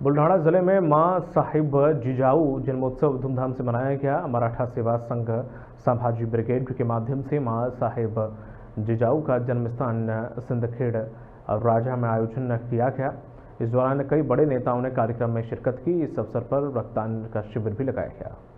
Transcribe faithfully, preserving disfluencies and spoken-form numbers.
बुल्ढाना जिले में मां साहिब जिजाऊ जन्मोत्सव धूमधाम से मनाया गया। मराठा सेवा संघ संभाजी ब्रिगेड के माध्यम से मां साहिब जिजाऊ का जन्म स्थान सिंदखेड़ राजा में आयोजन किया गया। इस दौरान कई बड़े नेताओं ने कार्यक्रम में शिरकत की। इस अवसर पर रक्तदान का शिविर भी लगाया गया।